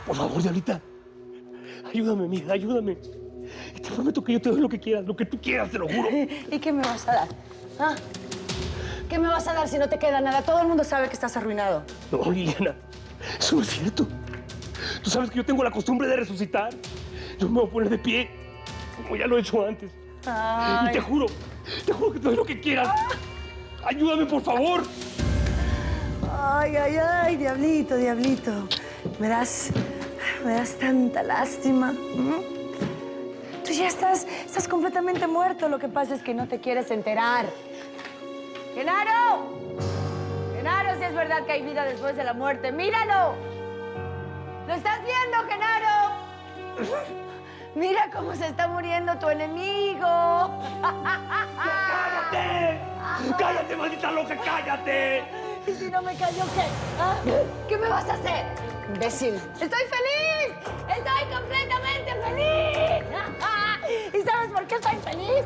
Por favor, Diablita. Ayúdame, mija, ayúdame. Y te prometo que yo te doy lo que quieras, lo que tú quieras, te lo juro. ¿Y qué me vas a dar? ¿Ah? ¿Qué me vas a dar si no te queda nada? Todo el mundo sabe que estás arruinado. No, Liliana, eso no es cierto. Tú sabes que yo tengo la costumbre de resucitar. Yo me voy a poner de pie, como ya lo he hecho antes. Ay. Y te juro que te doy lo que quieras. Ayúdame, por favor. Ay, ay, ay, diablito, diablito. Me das tanta lástima. Tú ya estás completamente muerto. Lo que pasa es que no te quieres enterar. ¡Genaro! ¡Genaro, si es verdad que hay vida después de la muerte! ¡Míralo! ¿Lo estás viendo, Genaro? Mira cómo se está muriendo tu enemigo. ¡Cállate! ¡Cállate, maldita loca, cállate! ¿Y si no me callo qué? ¿Ah? ¿Qué me vas a hacer? Imbécil. ¡Estoy feliz! ¡Estoy completamente feliz! ¿Y sabes por qué estoy feliz?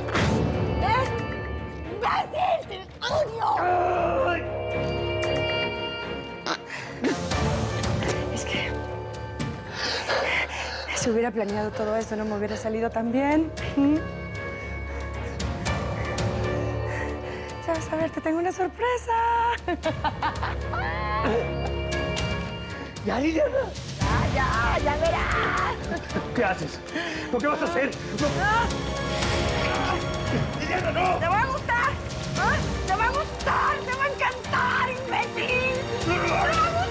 ¡Imbécil! ¡Te odio! ¡Ay! Es que si hubiera planeado todo esto, no me hubiera salido tan bien. Ya vas a ver, te tengo una sorpresa. ¡Ya, Liliana! ¡Ya verás! ¿Qué haces? ¿Lo que vas a hacer? ¡Liliana, no! ¡Te va a gustar! ¿Ah? ¡Te va a gustar! ¡Te va a encantar, imbécil! ¡Te va a gustar!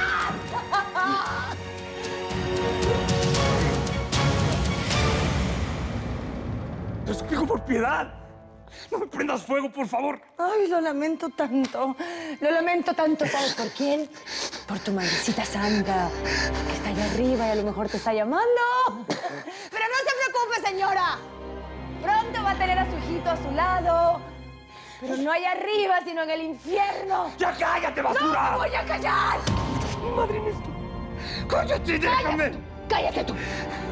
¡Te suplico por piedad! ¡No me prendas fuego, por favor! Ay, lo lamento tanto. Lo lamento tanto. ¿Sabes por quién? Por tu madrecita santa, que está allá arriba y a lo mejor te está llamando. Pero no se preocupe, señora. Pronto va a tener a su hijito a su lado. Pero no allá arriba, sino en el infierno. ¡Ya cállate, basura! ¡No me voy a callar! ¡Madre mía! ¡Cállate, déjame! ¡Cállate tú!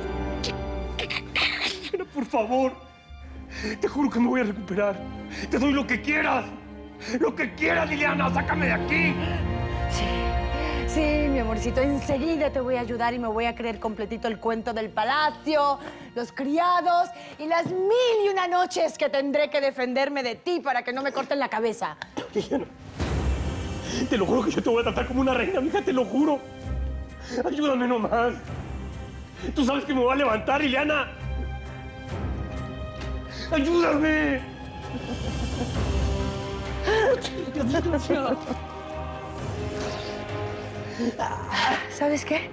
Pero, por favor. Te juro que me voy a recuperar. Te doy lo que quieras. Lo que quieras, Liliana. ¡Sácame de aquí! Sí, mi amorcito. Enseguida te voy a ayudar y me voy a creer completito el cuento del palacio, los criados y las 1001 noches que tendré que defenderme de ti para que no me corten la cabeza. Liliana, te lo juro que yo te voy a tratar como una reina, mija, te lo juro. Ayúdame nomás. Tú sabes que me voy a levantar, Liliana. ¡Ayúdame! Gracias. ¿Sabes qué?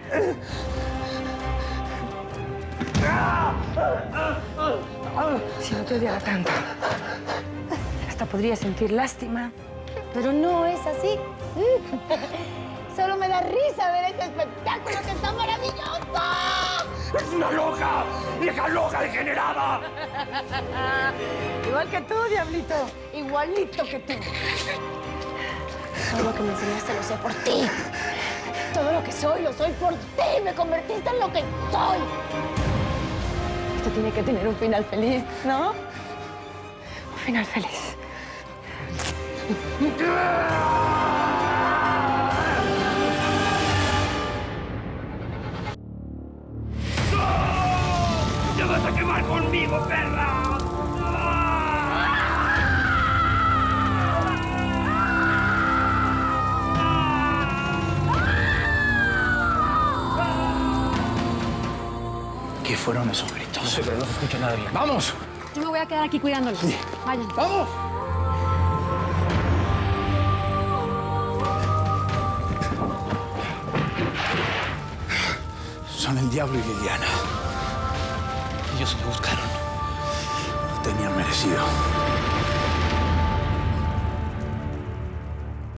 Si no te odiara tanto, hasta podría sentir lástima. Pero no es así. Solo me da risa ver este espectáculo que está maravilloso. ¡Es una loca! ¡Vieja loca degenerada! Igual que tú, diablito. Igualito que tú. Todo lo que me enseñaste lo sé por ti. Todo lo que soy, lo soy por ti. Me convertiste en lo que soy. Esto tiene que tener un final feliz, ¿no? Un final feliz. ¡Te vas a quemar conmigo, perra! ¿Qué fueron esos gritos? No sé, pero no se escucha nada bien. ¡Vamos! Yo me voy a quedar aquí cuidándolos. Vayan. ¡Vamos! Son el diablo y Liliana. Ellos se lo buscaron. Lo tenían merecido.